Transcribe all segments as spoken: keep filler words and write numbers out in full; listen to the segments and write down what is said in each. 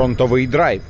фронтовий драйв.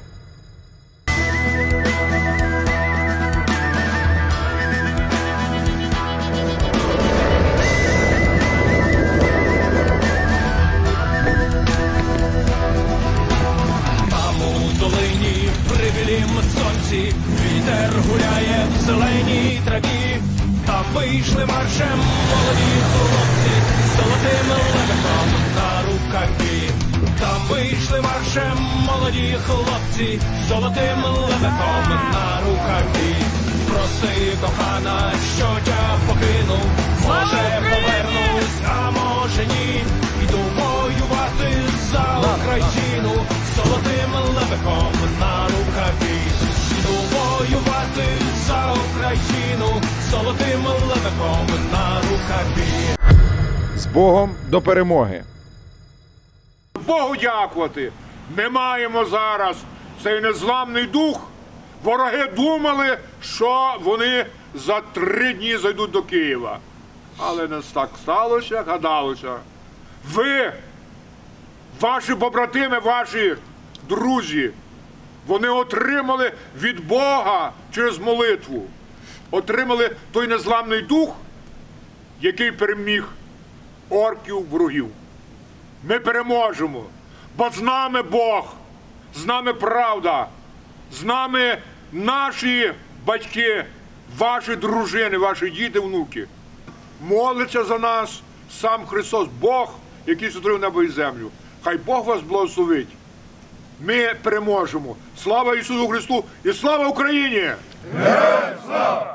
Вітер гуляє в зеленій траві, там вийшли маршем молоді хлопці з золотим лебедом на рукаві. Там вийшли маршем молоді хлопці з золотим лебедом на рукаві. Прости, кохана, що тя покинув, може повернусь, а може ні. Йду воювати за Україну з золотим лебедом на рукаві. Воювати за Україну золотим лебедом на рукаві. З Богом до перемоги! Богу дякувати! Ми маємо зараз цей незламний дух. Вороги думали, що вони за три дні зайдуть до Києва. Але не так сталося, як гадалося. Ви, ваші побратими, ваші друзі, вони отримали від Бога через молитву, отримали той незламний дух, який переміг орків, ворогів. Ми переможемо, бо з нами Бог, з нами правда, з нами наші батьки, ваші дружини, ваші діти, внуки. Молиться за нас сам Христос, Бог, який сотворив небо і землю. Хай Бог вас благословить. Ми переможемо. Слава Ісусу Христу і слава Україні! Героям слава!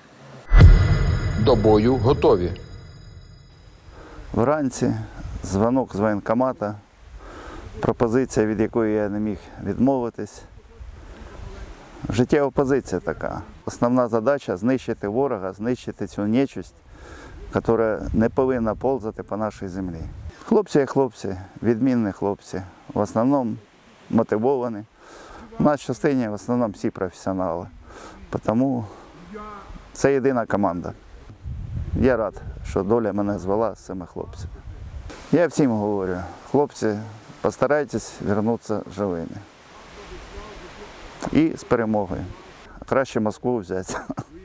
До бою готові. Вранці дзвонок з воєнкомата, пропозиція, від якої я не міг відмовитись. Життєва позиція така. Основна задача – знищити ворога, знищити цю нечисть, яка не повинна повзати по нашій землі. Хлопці є хлопці, відмінні хлопці, в основному мотивовані. У нас в частині в основному всі професіонали, тому це єдина команда. Я рад, що доля мене звела з цими хлопцями. Я всім говорю, хлопці, постарайтесь повернутися живими. І з перемогою. Краще Москву взяти.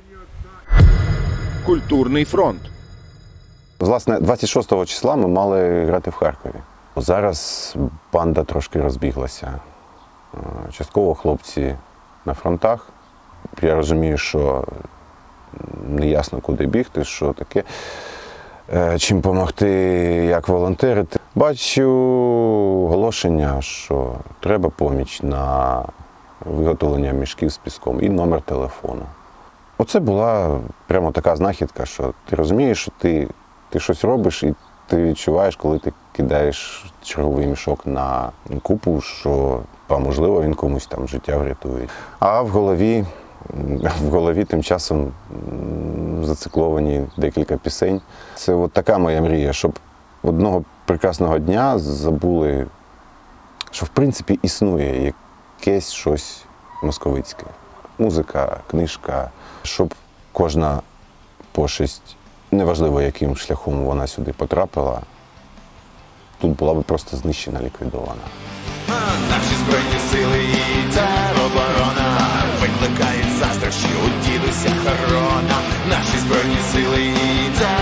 Культурний фронт. Власне, двадцять шостого числа ми мали грати в Харкові. Зараз банда трошки розбіглася. Частково хлопці на фронтах. Я розумію, що не ясно, куди бігти, що таке, чим допомогти, як волонтерити. Бачу оголошення, що треба поміч на виготовлення мішків з піском і номер телефону. Оце була прямо така знахідка, що ти розумієш, що ти, ти щось робиш і ти відчуваєш, коли ти кидаєш черговий мішок на купу, що, а можливо, він комусь там життя врятує. А в голові, в голові тим часом зацикловані декілька пісень. Це от така моя мрія, щоб одного прекрасного дня забули, що в принципі існує якесь щось московицьке. Музика, книжка, щоб кожна пошесть, неважливо яким шляхом вона сюди потрапила, тут була би просто знищена, ліквідована. Наші збройні сили і тероборона викликають застраші у дідуся Харона. Наші збройні сили і тероборона